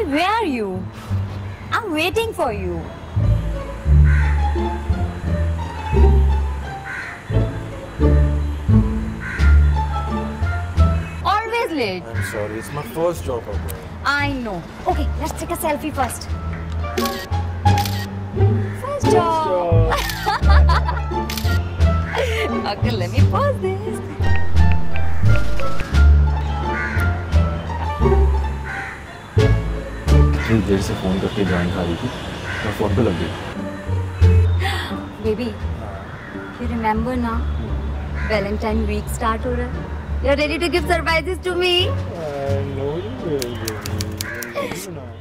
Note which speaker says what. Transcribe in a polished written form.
Speaker 1: where are you? I'm waiting for you. Always late.
Speaker 2: I'm sorry, it's my first job.
Speaker 1: I know. Okay, let's take a selfie first. First job. Okay, let me pause this.
Speaker 2: इतनी देर से phone करके जान खा रही थी, मैं phone पे लग गई।
Speaker 1: Baby, you remember now? Valentine week start हो रहा है. You're ready to give surprises to me?
Speaker 2: I know you will.